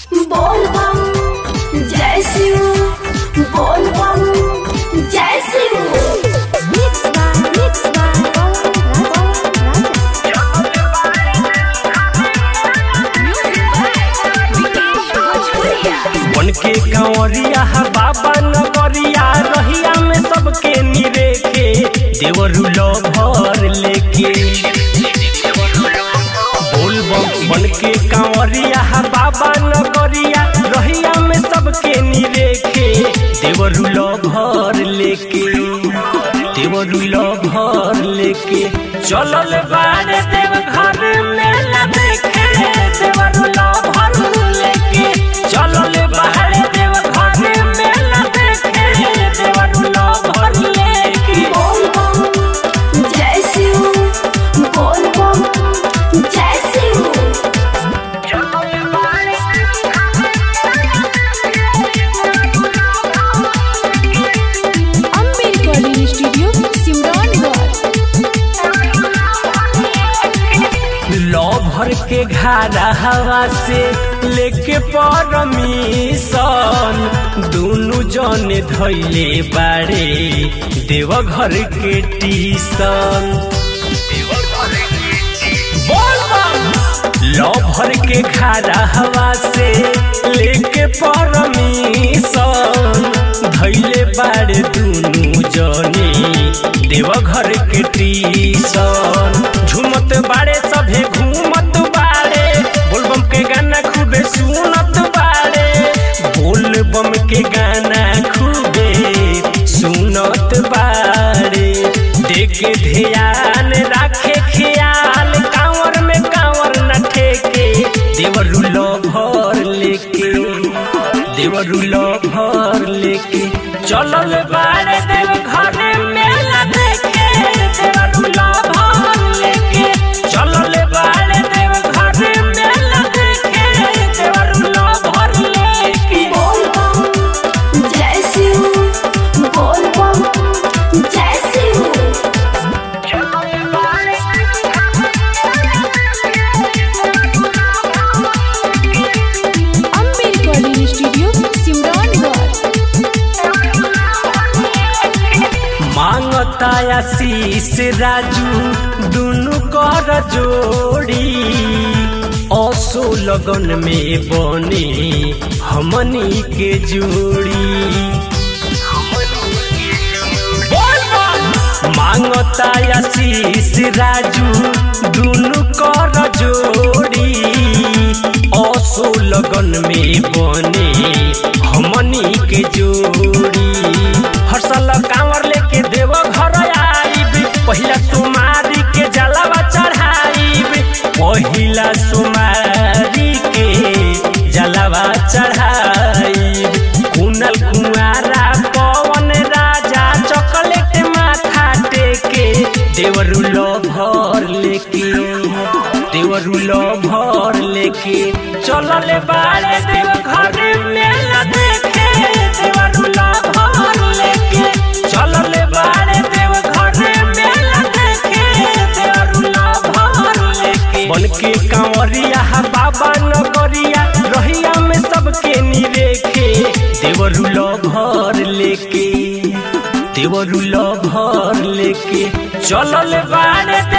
बोल बम जय शिव बोल बम जय शिव। बन के कांवरिया बाबा नगरिया रहिया में सबके निरेखे देवरू लो भर लेके बोल बन के कांवरिया बाबा नगरिया रहिया में सबके निरेखे देवरू लो भर लेके चलल बाड़े देव घर मेला देखे देवरू लो भर लेके चलल बाड़े देव घर मेला देखे देवरू लो भर लेके। बोल बम जय शिव बोल बम जय शिव। Ambe recording studio Simraungadh. लो भर के घारा हवा से लेके परमिशन दोनों जने धैले बाड़े देव घर के टीसन। लो भर के घारा हवा से लेके परमिशन धैले बाड़े दोनों जने देव घर के टीसन। झूमत बाड़े सभे घूमत बाड़े बोलबम के गाना खूबे सुनत बाड़े बोलबम के गाना खूबे सुनत बाड़े देखे ध्यान राखे ख्याल कांवर में कांवर न ठेके देवरू लो भर लेके चलल बाड़े देव घर मेला देखे देवरू लो भर लेके चलल बाड़े देव घर मेला देखे देवरू लो भर लेके। बोल बम जय शिव बोल बम जय शिव। Ambe recording studio Simraungadh. मांगता आशीष राजू दुनु कर जोड़ी असो लगन में बने हमनी के जोड़ी। मांगता आशीष राजू दुनु कर जोड़ी असो लगन में बने हमनी के जोड़ी। हर साल कांवर लेके देव घर आईब पहिला सोमारी के जलावा चढ़ाईब पहिला सोमारी के जलावा चढ़ाईब। कुनल कुंवारा पवन राजा चॉकलेट माथा टेके देवरू लो भर लेके चलल बाड़े देव घर मेला देखे देवरू लो भर लेके चलल बाड़े देव घर मेला देखे देवरू लो भर लेके। बन के कांवरिया बाबा नगरिया रहिया में सबके निरेखे देवरू लो भर लेके चलल बाड़े